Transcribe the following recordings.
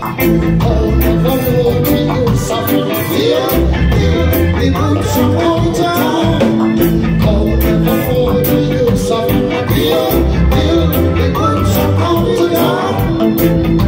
Oh, never know the use of fear. The boots of mountain. Oh, never know the use of fear. The boots of mountain.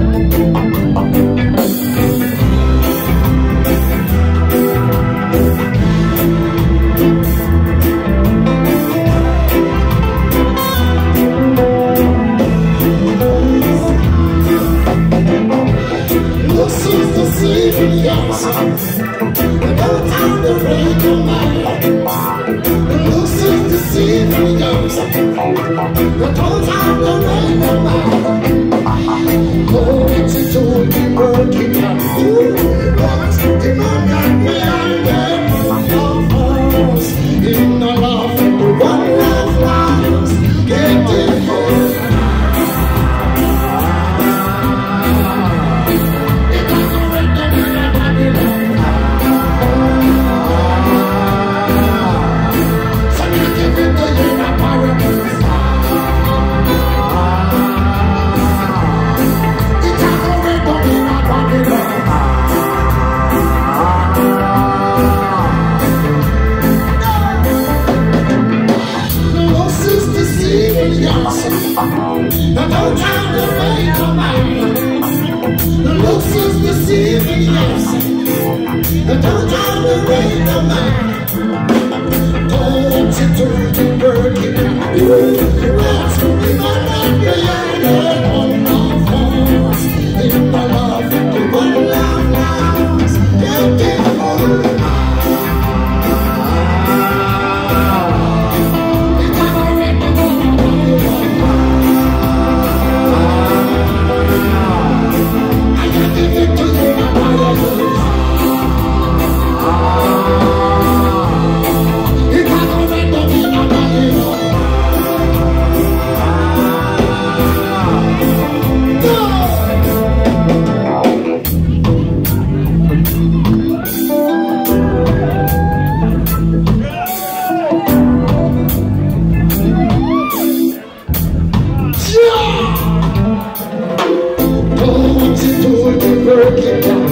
Don't have the rain on my losing the sea for yours. Don't have the rain on my oh, it's a total working out. What's the man that we are there of us in the love, the one love lives getting home. Don't have the way to mind. The looks is deceiving, yes. Don't have the way to mind. Don't you do the work in the what's going on behind the one of us in the love, the one love lives. Beautiful. Work it down.